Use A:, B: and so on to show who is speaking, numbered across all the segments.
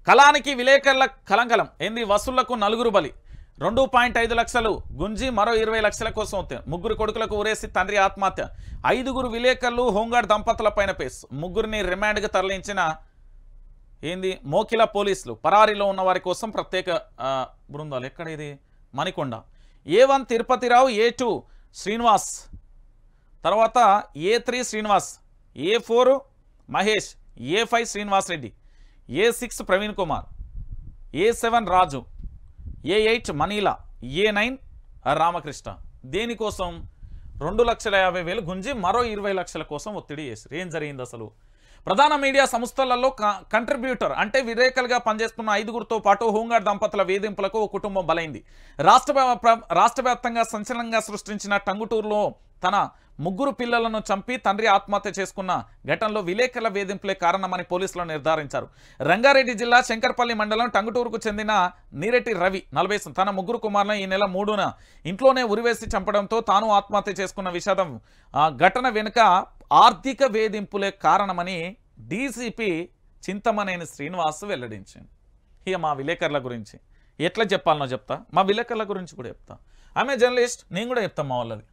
A: కళానికి విలేకరుల కలంకలం ఏంది వసూళ్లకు నలుగురు బలి 2.5 లక్షలు గుంజి మరో 20 లక్షల కోసం ముగ్గురు కొడుకులకు ఊరేసి తండ్రి ఆత్మహత్య 5గురు విలేకరులు హోంగార్డ్ దంపతులపైన ముగ్గురిని రిమాండ్కి తరలించిన ఏంది మోకిల పోలీసులు పరారీలో ఉన్న వారి కోసం ప్రత్యేక బృందాలు ఎక్కడ ఇది మణికొండ A1 తిరుపతిరావు A2 శ్రీనివాస్ తర్వాత A3 Srinivas A4 Mahesh A5 Srinivas Reddy A6 Praveen Kumar A7 Raju A8 మనీలా A9 రామకృష్ణ దేనికోసం 2,50,000 గుంజి మరో 20 లక్షల కోసం ఒత్తిడి చేశారు. ఏం జరిగింది అసలు? ప్రధాన మీడియా సంస్థలలో కంట్రిబ్యూటర్ అంటే విలేకరులుగా పనిచేస్తున్న 5గురితో పాటు హోంగార్డ్ దంపతుల వేధింపులకు ఓ కుటుంబం బలైంది. రాష్ట్ర వ్యాప్తంగా సంచలనంగా సృష్టించిన టంగుటూరులో తన ముగ్గురు పిల్లలను చంపి తండ్రి ఆత్మహత్య చేసుకున్న ఘటనలో విలేకరుల వేధింపులే కారణమని పోలీసులు నిర్ధారించారు. రంగారెడ్డి జిల్లా శంకర్పల్లి మండలం టంగుటూరుకు చెందిన నీరెట్టి రవి 40 తన ముగ్గురు కుమారులను ఈ నెల 3న ఇంట్లోనే ఉరివేసి చంపడంతో తాను ఆత్మహత్య చేసుకున్న విషాదం ఘటన వెనుక ఆర్థిక వేధింపులే కారణమని డీసీపీ చింతమనేని శ్రీనివాస్ వెల్లడించింది. ఇక మా విలేకరుల గురించి ఎట్లా చెప్పాలనో చెప్తా, మా విలేకరుల గురించి కూడా చెప్తా. ఆమె జర్నలిస్ట్, నేను కూడా చెప్తాను మా వాళ్ళది.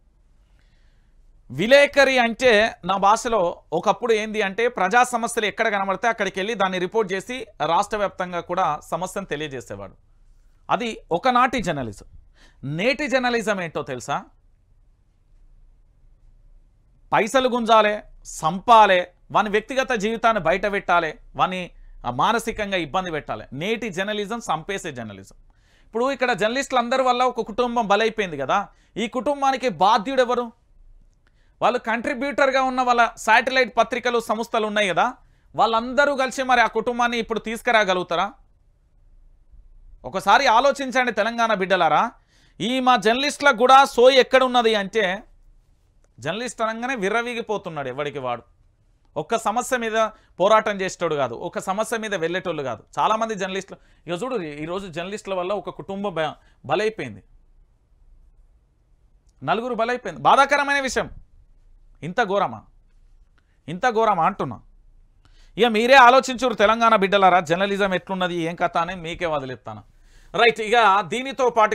A: విలేకరి అంటే నా భాషలో ఒకప్పుడు ఏంది అంటే ప్రజా సమస్యలు ఎక్కడ కనబడితే అక్కడికి వెళ్ళి దాన్ని రిపోర్ట్ చేసి రాష్ట్ర వ్యాప్తంగా కూడా సమస్యను తెలియజేసేవాడు. అది ఒకనాటి జర్నలిజం. నేటి జర్నలిజం ఏంటో తెలుసా? పైసలు గుంజాలే, సంపాలే, వాని వ్యక్తిగత జీవితాన్ని బయట పెట్టాలి, వాని మానసికంగా ఇబ్బంది పెట్టాలి. నేటి జర్నలిజం సంపేసే జర్నలిజం. ఇప్పుడు ఇక్కడ జర్నలిస్టులు అందరి వల్ల ఒక కుటుంబం బలైపోయింది కదా. ఈ కుటుంబానికి బాధ్యుడు ఎవరు? వాళ్ళు కంట్రిబ్యూటర్గా ఉన్న వాళ్ళ శాటిలైట్ పత్రికలు సంస్థలు ఉన్నాయి కదా, వాళ్ళందరూ కలిసి మరి ఆ కుటుంబాన్ని ఇప్పుడు తీసుకురాగలుగుతారా? ఒకసారి ఆలోచించండి తెలంగాణ బిడ్డలారా. ఈ మా జర్నలిస్టులకు కూడా సోయి ఎక్కడున్నది అంటే, జర్నలిస్ట్ అనగానే విర్రవీగిపోతున్నాడు ఎవడికి వాడు. ఒక్క సమస్య మీద పోరాటం చేసేటోడు కాదు, ఒక సమస్య మీద వెళ్ళేటోళ్ళు కాదు. చాలామంది జర్నలిస్టులు ఇక చూడు, ఈరోజు జర్నలిస్టుల వల్ల ఒక కుటుంబం బలైపోయింది, నలుగురు బలైపోయింది. బాధాకరమైన విషయం. ఇంత ఘోరమా అంటున్నా. ఇక మీరే ఆలోచించురు తెలంగాణ బిడ్డలారా, జర్నలిజం ఎట్లున్నది ఏం కథ అని మీకే వదిలేస్తాను. రైట్, ఇక దీనితో పాటు